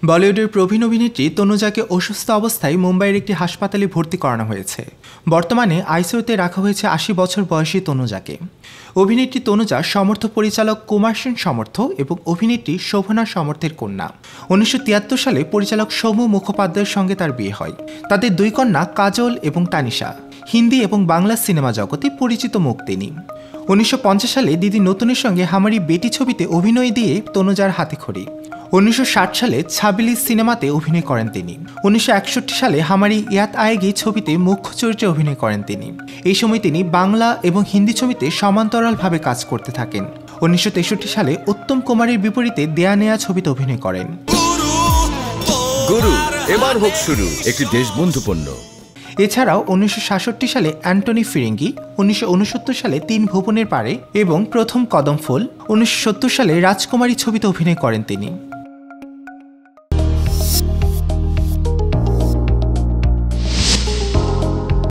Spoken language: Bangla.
বলিউডের প্রবীণ অভিনেত্রী তনুজাকে অসুস্থ অবস্থায় মুম্বাইয়ের একটি হাসপাতালে ভর্তি করানো হয়েছে। বর্তমানে আইসিইউতে রাখা হয়েছে ৮০ বছর বয়সী তনুজাকে। অভিনেত্রী তনুজা সমর্থ পরিচালক কুমার সেন সমর্থ এবং অভিনেত্রী শোভনা সমর্থের কন্যা। ১৯৭৩ সালে পরিচালক সৌম্য মুখোপাধ্যায়ের সঙ্গে তার বিয়ে হয়। তাদের দুই কন্যা কাজল এবং তানিশা। হিন্দি এবং বাংলা সিনেমা জগতে পরিচিত মুখ তিনি। ১৯৫০ সালে দিদি নতুনের সঙ্গে হামারি বেটি ছবিতে অভিনয় দিয়ে তনুজার হাতেখড়ি। ১৯৬০ সালে ছাবিলি সিনেমাতে অভিনয় করেন তিনি। ১৯৬১ সালে হামারি ইয়াত আয়েগি ছবিতে মুখ্য চরিত্রে অভিনয় করেন তিনি। এই সময় তিনি বাংলা এবং হিন্দি ছবিতে সমান্তরালভাবে কাজ করতে থাকেন। ১৯৬৩ সালে উত্তম কুমারের বিপরীতে দেয়া নেয়া ছবিতে অভিনয় করেন। গুরু এবার হোক শুরু একটি দেশবন্ধু পণ্য। এছাড়াও ১৯৬৭ সালে অ্যান্টনি ফিরিঙ্গি, ১৯৬৯ সালে ৩ ভুবনের পারে এবং প্রথম কদম ফুল, ১৯৭০ সালে রাজকুমারী ছবিতে অভিনয় করেন তিনি।